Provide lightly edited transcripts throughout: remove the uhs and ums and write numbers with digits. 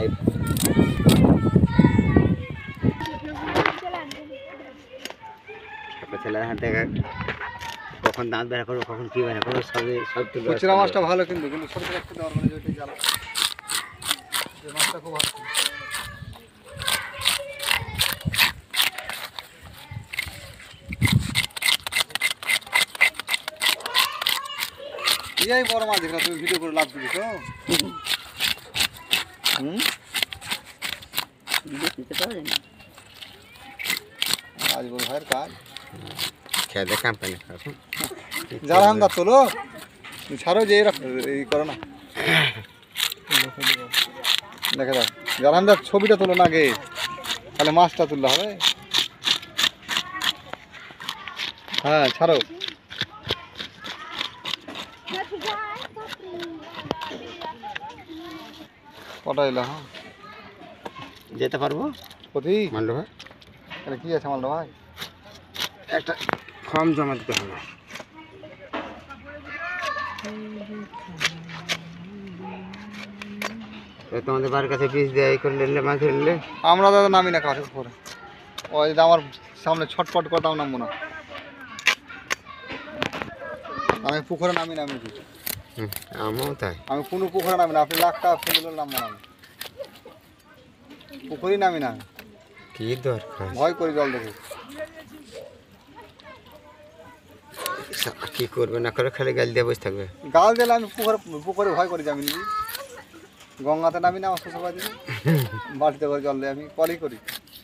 ছেলের হাতে কখন দাঁত বের করবো, কখন কি বের করবো, সব তো কুচরা মাছটা ভালো, কিন্তু ছোট ছোট একটু দেওয়ার মানে যেটাই জ্বালা, এই মাছটা খুব ভালো। এই বড় মাছ দেখলাম, তুমি ভিডিও করে লাভ দিছো। আজ বড় ভাইয়ের কাজ খেয়ে দেখাম পানি যারা আমরা তোলো ছাড়ো যে এই করো না, দেখে দাও যারা আমরা ছবিটা তোলো না আগে, তাহলে মাছটা তুললে হবে। হ্যাঁ ছাড়ো, কটা এলো? হ্যাঁ যেতে পারবো কোথায় মাল্লু ভাই? তাহলে কি আছে মালটা ভাই? একটা ফর্ম জমা দিতে হবে। তোমাদের বাড়ির কাছে বীজ দিয়ে এই করে নিলে মাছ ধরে নিলে, আমরা দাদা নামি না কাছে করে, ওই যদি আমার সামনে ছটপট করতাম নামবো না, আমি পুকুরে নামি না। আমিও তাই, আমি কোনো পুকুরে নামি না, আপনি লাখ টাকা ফুল নামবো না, পুকুরেই নামি না, কি দরকার ভয় করি জল দেখে। কি করবে না করে খালি গাল দিয়ে বসে থাকবে। গাল দিলে আমি পুকুরে ভয় করি, যাবি নাকি গঙ্গাতে নামি না, আমার শ্বশুর বাড়ি বাড়িতে করে জল দিয়ে আমি কলই করি।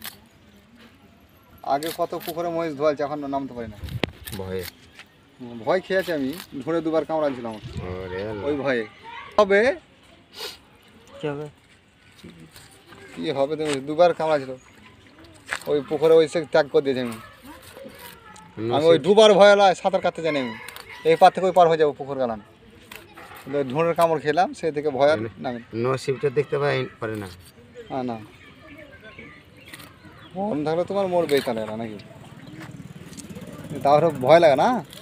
আগে কত পুকুরে মহিষ ধোয়ালছে, এখন নামতে পারি না, ভয়ে ভয় খেয়েছি আমি, ধরে দুবার কামড়াচ্ছিলাম ওই ভয়ে। হবে কি হবে, তুমি দুবার কামড়াছিল ওই পুকুরে, ওই সে ত্যাগ করে দিয়েছি আমি। আমি ওই দুবার ভয় হলো, সাঁতার কাটতে জানি আমি, এই পার থেকে ওই পার হয়ে যাবো পুকুর গেলাম, ঢোঁড়ের কামড় খেলাম, সেই থেকে ভয় আর নামি। নসিবটা দেখতে পারে না। হ্যাঁ না, মন থাকলে তোমার মরবেই তাহলে নাকি, তাহলে ভয় লাগে না।